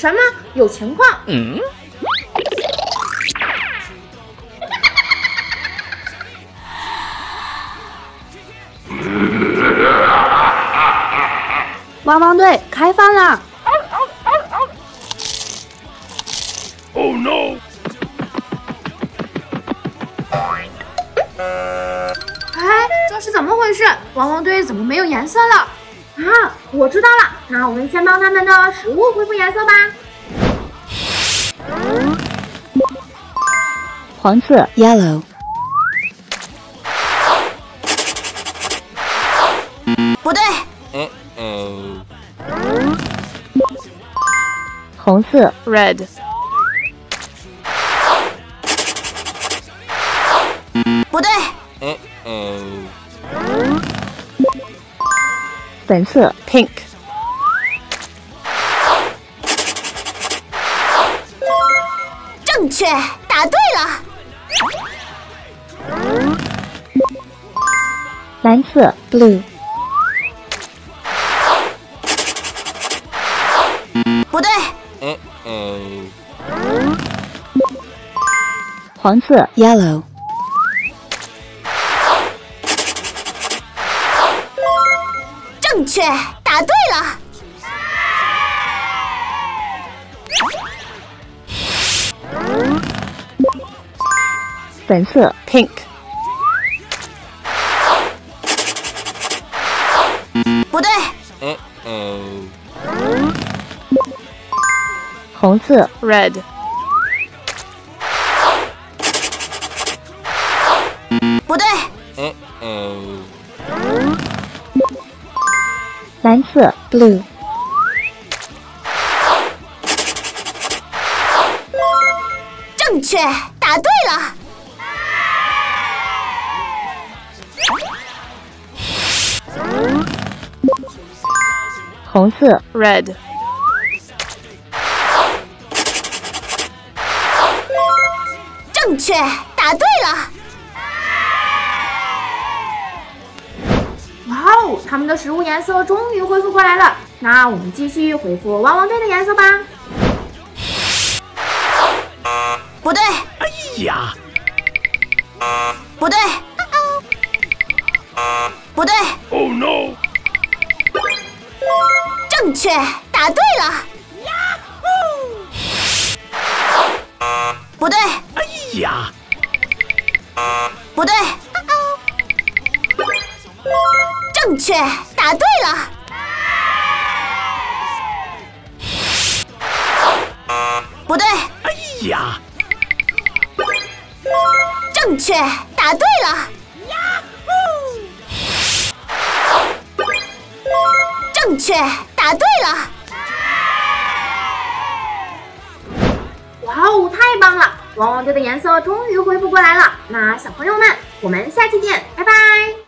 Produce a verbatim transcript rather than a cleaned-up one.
什么？有情况？嗯。 汪汪队开饭啦 ！Oh no！ 哎，这是怎么回事？汪汪队怎么没有颜色了？啊，我知道了，那我们先帮他们的食物恢复颜色吧。 黄色 yellow， 不对。 嗯嗯。 红色 red， 不对。 嗯嗯。 粉色 pink， 正确，答对了。 蓝色 blue， 不对。 嗯嗯。 黄色 yellow， 正确，答对了。 粉色 pink， 不对。 嗯嗯。 红色 red， 不对。 嗯嗯。 蓝色 blue， 正确，答对了。 红色 red， 正确，答对了。 哇哦，他们的食物颜色终于恢复过来了。那我们继续恢复汪汪队的颜色吧。 不对。 哎呀！ 不对。不对。 Oh no！ 正确，答对了。不对。 哎呀！ 不对。正确，答对了。不对。 哎呀！ 正确，答对了。正确，答对了。 哇哦，太棒了！汪汪队的颜色终于恢复过来了。那小朋友们，我们下期见，拜拜。